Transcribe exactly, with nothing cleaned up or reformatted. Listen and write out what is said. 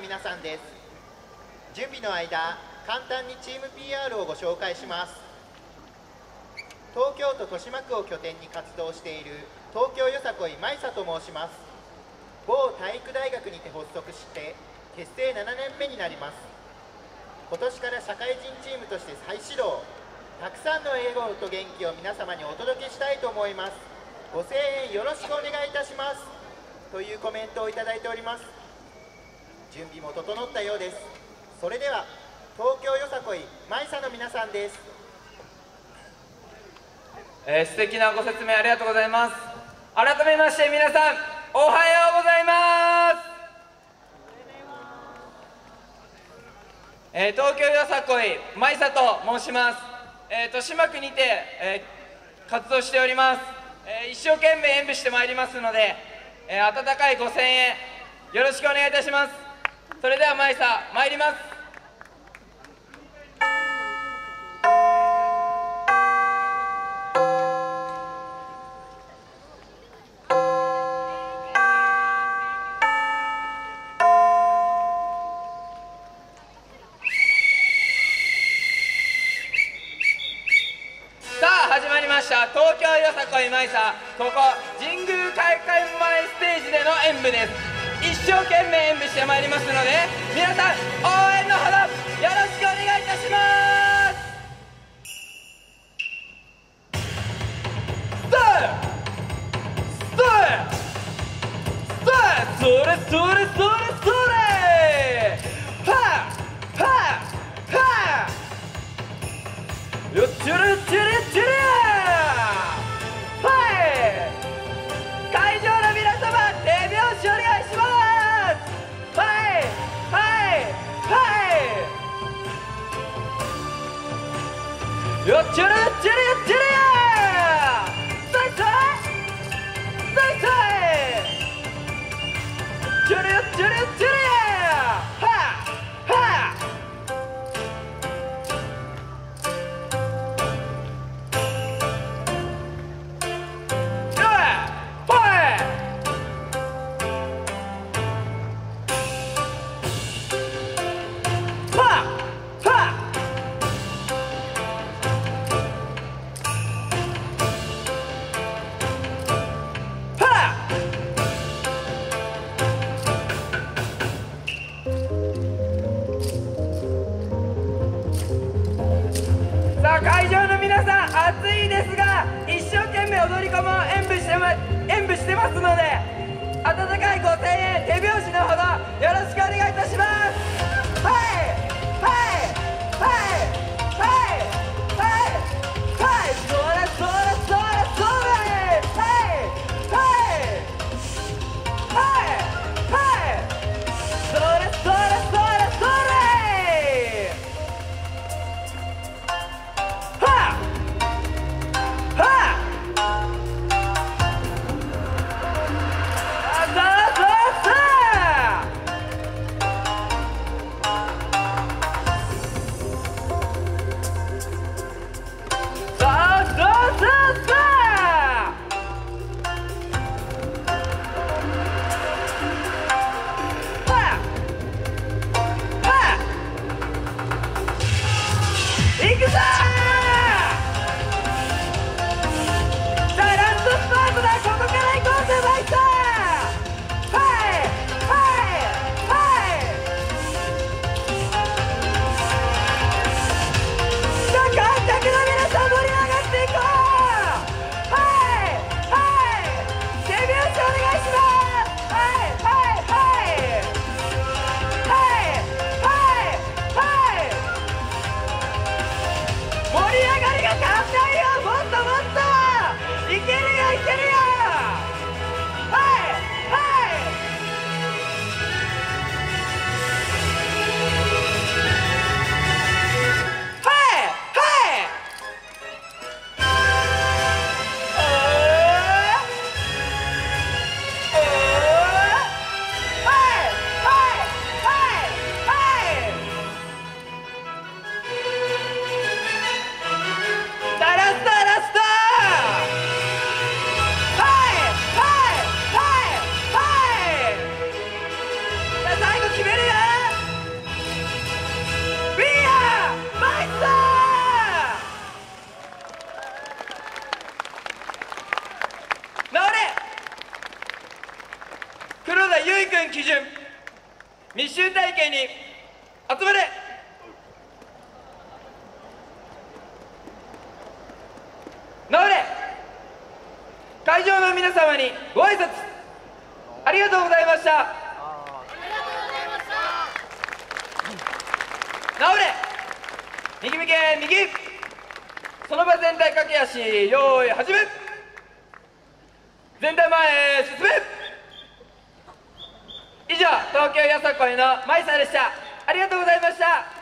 皆さんです。準備の間、簡単にチーム ピーアール をご紹介します。東京都豊島区を拠点に活動している東京よさこいまいさと申します。某体育大学にて発足して結成ななねんめになります。今年から社会人チームとして再始動、たくさんの笑顔と元気を皆様にお届けしたいと思います。ご声援よろしくお願いいたしますというコメントをいただいております。準備も整ったようです。それでは東京よさこいまいさの皆さんです。 えー、素敵なご説明ありがとうございます。改めまして皆さんおはようございます。えー、東京よさこいまいさと申します。えー、豊島区にて、えー、活動しております。えー、一生懸命演舞してまいりますので、えー、温かいご声援よろしくお願いいたします。それではまいさ参ります。始まりました東京よさこいまいさ、ここ神宮会館前ステージでの演舞です。一生懸命演舞してまいりますので、皆さん応援のほどよろしくお願いいたします。それそれそれそれそれそれはっはっはっよっちゅるちゅるちゅる会場の皆様、手拍子お願いします。はいはいはいよっちゅるちゅるちゅるそいそいそいそいちゅるちゅるちゅるはっはっ会場の皆さん、暑いですが一生懸命踊り子も演舞してま演舞してますので、温かいご声援手拍子のほどよろしくお願いいたします。はいはいはいはいはいはいそれそれそれそれはいはいはいはいそれそれそれそれ田優衣君基準、密集体系に集まれ。治れ。会場の皆様にご挨拶ありがとうございました。治れ。右右右、その場全体駆け足、用意始め。全体前へ進め。以上、東京よさこいのマイサでした。ありがとうございました。